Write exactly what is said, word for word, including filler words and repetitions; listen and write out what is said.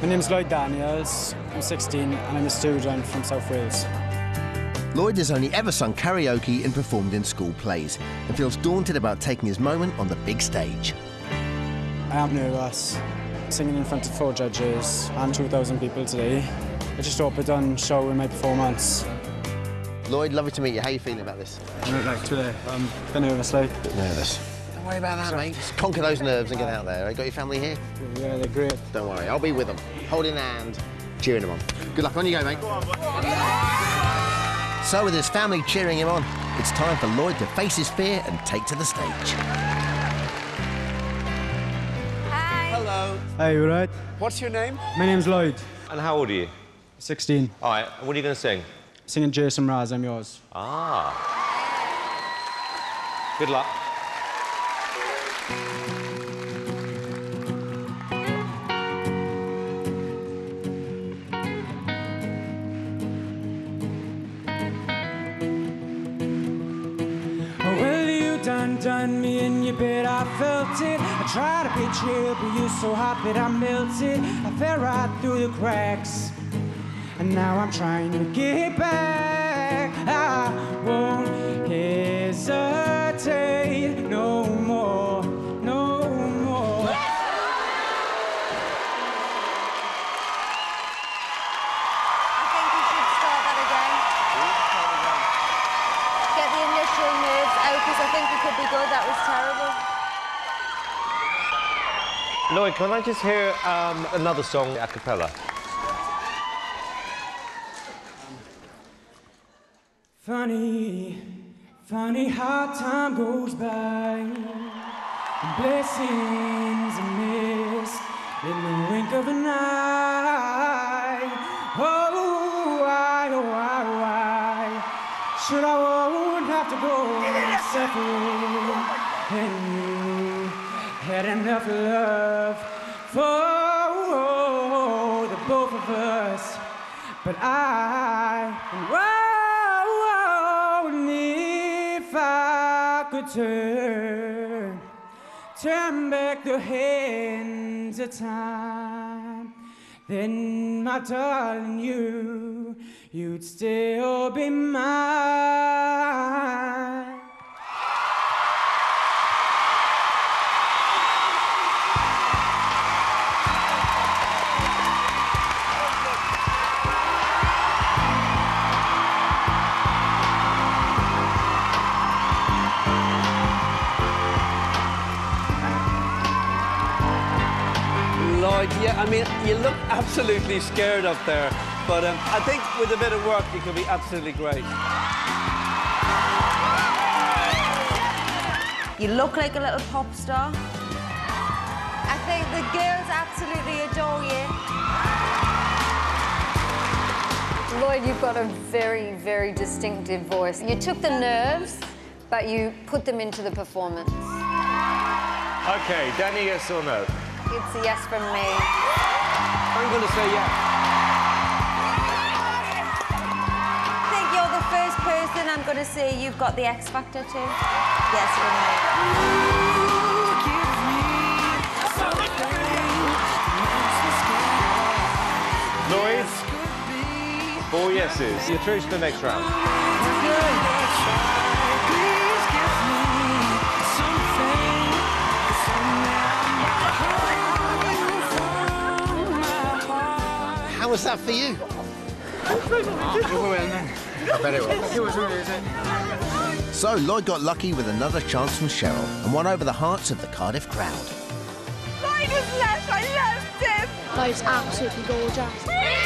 My name's Lloyd Daniels, I'm sixteen and I'm a student from South Wales. Lloyd has only ever sung karaoke and performed in school plays and feels daunted about taking his moment on the big stage. I am nervous, singing in front of four judges and two thousand people today. I just hope I done show in my performance. Lloyd, lovely to meet you. How are you feeling about this? I like today. I'm a bit nervous, like. Nervous. Don't worry about that, mate. Just conquer those nerves and get out there. Got your family here? Yeah, they're great. Don't worry, I'll be with them, holding hand, cheering them on. Good luck, on you go, mate. Go on, go on. So with his family cheering him on, it's time for Lloyd to face his fear and take to the stage. Hi. Hello. Hi, you right? What's your name? My name's Lloyd. And how old are you? sixteen. All right, what are you going to sing? Singing Jason Mraz, I'm Yours. Ah. Good luck. Well, you done done me in your bed, I felt it. I tried to be chill, but you're so hot that I melted. I fell right through the cracks, and now I'm trying to get back. I won't hesitate no more, no more. I think you should start that again. Get the initial nerves out, because I think it could be good. That was terrible. Lloyd, can I just hear um, another song a cappella? Funny, funny how time goes by, and blessings are missed in the wink of an eye. Oh, why, oh, why, why should I won't have to go separate? And you had enough love for the both of us, but I, whoa, if I could turn, turn back the hands of time, then, my darling, you, you'd still be mine. Lloyd, yeah, I mean, you look absolutely scared up there, but um, I think with a bit of work, you could be absolutely great. You look like a little pop star. I think the girls absolutely adore you. Lloyd, you've got a very, very distinctive voice. You took the nerves, but you put them into the performance. OK, Danny, yes or no? It's a yes from me. I'm going to say yes. I think you're the first person I'm going to say you've got the X Factor to. Yes from me. Lloyd? Four yeses. You're through to the next round. How was that for you? Overwhelming. I bet it was. It was amazing. So Lloyd got lucky with another chance from Cheryl and won over the hearts of the Cardiff crowd. Lloyd was left, I loved him. Lloyd's absolutely gorgeous.